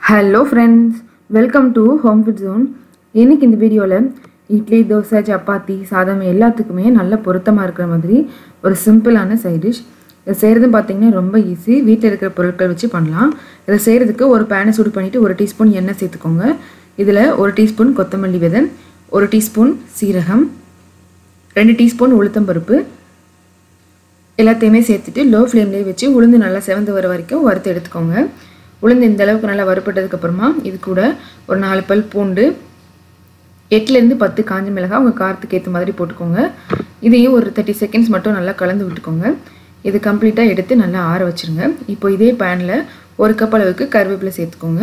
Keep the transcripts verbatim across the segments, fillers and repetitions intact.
Hello friends, welcome to Home Food Zone. இன்னைக்கு இந்த வீடியோல இட்லி, தோசை, சப்பாத்தி, சாதம் எல்லாத்துக்குமே நல்ல பொருத்தமா இருக்கிற மாதிரி ஒரு சிம்பிளான சைட் டிஷ். இத செய்யறது பாத்தீங்கன்னா ரொம்ப ஈஸி. வீட்ல இருக்கிற பொருட்கள் வச்சு பண்ணலாம். இத செய்யிறதுக்கு ஒரு pan சூடு பண்ணிட்டு ஒரு டீஸ்பூன் எண்ணெய் சேர்த்துக்கோங்க. இதுல ஒரு டீஸ்பூன் கொத்தமல்லி விதை, ஒரு டீஸ்பூன் சீரகம், ரெண்டு டீஸ்பூன் உளுத்தம் பருப்பு எல்லாத்தையுமே சேர்த்துட்டு லோ ஃப்ளேம்லயே வச்சு உளுந்து நல்லா செவந்து வர வரைக்கும் வறுத்து எடுத்துக்கோங்க. உளுந்து இந்த அளவுக்கு நல்லா வறுபட்டதுக்கு அப்புறமா இது கூட ஒரு நாலு பல் பூண்டு, எட்டுல இருந்து பத்து காஞ்ச மிளகாய் உங்க காரத்துக்கு ஏத்த மாதிரி போட்டுக்கோங்க. இதையும் ஒரு முப்பது செகண்ட்ஸ் மட்டும் நல்லா கலந்து விட்டுக்கோங்க. இது கம்ப்ளீட்டா எடுத்து நல்லா ஆற வச்சிருங்க. இப்போ இதே panல ஒரு கப் அளவுக்கு கறிவேப்பிலை சேர்த்துக்கோங்க.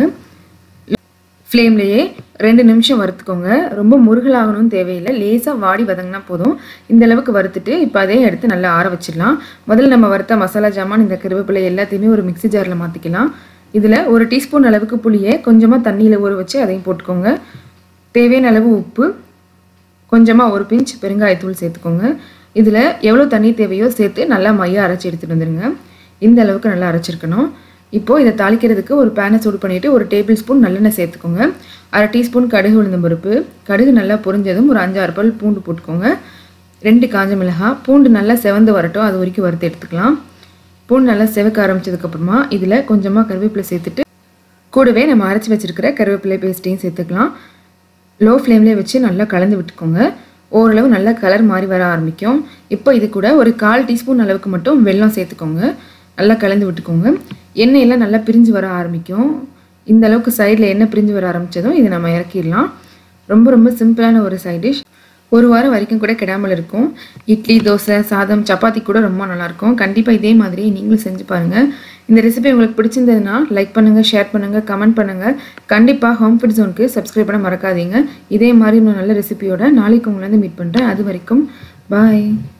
ஃப்ளேம்லயே ரெண்டு நிமிஷம் வறுத்துக்கோங்க. ரொம்ப முருகலாகணும்னு தேவையில்லை. லேசா வாடி வதங்கினா போதும். இந்த அளவுக்கு வறுத்துட்டு இப்போ அதையும் எடுத்து நல்லா ஆற வச்சிடலாம். முதல்ல நம்ம வறுத்த மசாலா ஜாமான் இந்த கறிவேப்பிலை எல்லாத்தையுமே ஒரு மிக்ஸி ஜார்ல மாத்திக்கலாம். இதுல ஒரு டீஸ்பூன் அளவுக்கு புளியை கொஞ்சமா தண்ணியில ஊற வச்சு அதையும் போட்டுக்கோங்க. தேவையான அளவு உப்பு, கொஞ்சமா ஒரு பிஞ்ச் பெருங்காயத்தூள் சேர்த்துக்கோங்க. இதுல எவ்வளவு தண்ணி தேவையோ சேர்த்து நல்லா மையா அரைச்சு எடுத்துட்டு வந்துருங்க. இந்த அளவுக்கு நல்லா அரைச்சிருக்கணும். இப்போ இத தாளிக்கிறதுக்கு ஒரு pan சூடு பண்ணிட்டு ஒரு டேபிள் ஸ்பூன் நல்லெண்ணெய் சேர்த்துக்கோங்க. அரை டீஸ்பூன் கடுகு உளுந்தம் பருப்பு, கடுகு நல்லா பொரிஞ்சதும் ஒரு அஞ்சு ஆறு பல் பூண்டு போட்டுக்கோங்க. ரெண்டு காஞ்ச மிளகாய், பூண்டு நல்லா செவந்து வரட்டும், அது வரைக்கும் வறுத்து எடுத்துக்கலாம். பூண்டு நல்லா செவக்க ஆரம்பிச்சதுக்கு அப்புறமா இதுல கொஞ்சமா கறிவேப்பிலை சேர்த்துட்டு கூடவே நம்ம அரைச்சு வச்சிருக்கிற கறிவேப்பிலை பேஸ்ட்டையும் சேர்த்துக்கலாம். லோ ஃப்ளேம்லயே வச்சு நல்லா கலந்து விட்டுக்கோங்க. ஓரளவு நல்லா கலர் மாறி வர ஆரம்பிக்கும். இப்போ இது கூட ஒரு கால் டீஸ்பூன் அளவுக்கு மட்டும் வெல்லம் சேர்த்துக்கோங்க. நல்லா கலந்து விட்டுக்கோங்க. எண்ணெய் எல்லாம் நல்லா பிரிஞ்சு வர ஆரம்பிக்கும். இந்த அளவுக்கு சைடுல எண்ணெய் பிரிஞ்சு வர ஆரம்பிச்சதும் இதை நம்ம இறக்கிடலாம். ரொம்ப ரொம்ப சிம்பிளான ஒரு சைட் டிஷ். ஒரு வாரம் வரைக்கும் கூட கெடாமல் இருக்கும். இட்லி, தோசை, சாதம், சப்பாத்தி கூட ரொம்ப நல்லா இருக்கும். கண்டிப்பா இதே மாதிரி நீங்களும் செஞ்சு பாருங்க. இந்த ரெசிபி உங்களுக்கு பிடிச்சிருந்ததுன்னா லைக் பண்ணுங்க, ஷேர் பண்ணுங்க, கமெண்ட் பண்ணுங்க. கண்டிப்பா ஹோம் ஃபுட் ஜோனுக்கு சப்ஸ்கிரைப் பண்ண மறக்காதீங்க. இதே மாதிரி இன்னும் நல்ல ரெசிபியோட நாளைக்கு உங்களை வந்து மீட் பண்றேன். அது வரைக்கும் பாய்.